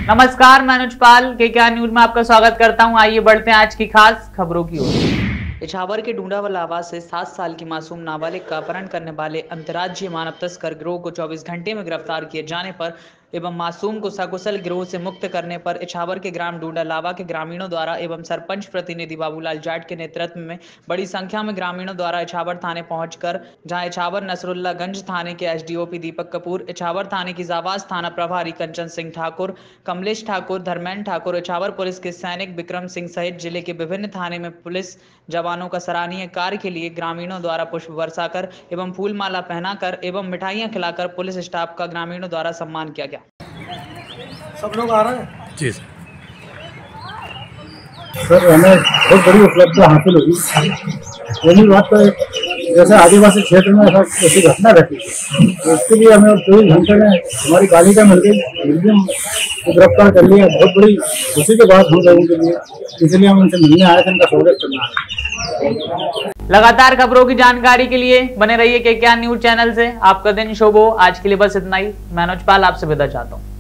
नमस्कार, मैं अनुज पाल के न्यूज में आपका स्वागत करता हूं। आइए बढ़ते हैं आज की खास खबरों की ओर। इछावर के ढूंढावलावा से 7 साल की मासूम नाबालिग का अपहरण करने वाले अंतर्राज्यीय मानव तस्कर गिरोह को 24 घंटे में गिरफ्तार किए जाने पर एवं मासूम को सकुशल गिरोह से मुक्त करने पर इछावर के ग्राम ढूंढालावा के ग्रामीणों द्वारा एवं सरपंच प्रतिनिधि बाबूलाल जाट के नेतृत्व में बड़ी संख्या में ग्रामीणों द्वारा इछावर थाने पहुंचकर जहां इछावर नसरुल्लागंज थाने के एसडीओपी दीपक कपूर, इछावर थाने की जाबाज थाना प्रभारी कंचन सिंह ठाकुर, कमलेश ठाकुर, धर्मेंद्र ठाकुर, इछावर पुलिस के सैनिक विक्रम सिंह सहित जिले के विभिन्न थाने में पुलिस जवानों का सराहनीय कार्य के लिए ग्रामीणों द्वारा पुष्प बरसाकर एवं फूल माला पहनाकर एवं मिठाइयां खिलाकर पुलिस स्टाफ का ग्रामीणों द्वारा सम्मान किया गया। सब लोग आ रहे हैं जी सर। हमें बहुत बड़ी उपलब्धि हासिल हुई। पहली बात तो जैसे आदिवासी क्षेत्र में ऐसी घटना घटी तो उसके लिए हमें 24 घंटे में हमारी बालिका मिल गई, म्यूजियम को गिरफ्तार कर लिया। बहुत बड़ी खुशी की बात हम लोगों के लिए, इसलिए हम उनसे मिलने आए थे, उनका स्वागत करना है। लगातार खबरों की जानकारी के लिए बने रहिए के न्यूज चैनल से। आपका दिन शुभ हो। आज के लिए बस इतना ही। मैं अनुज पाल आपसे विदा चाहता हूँ।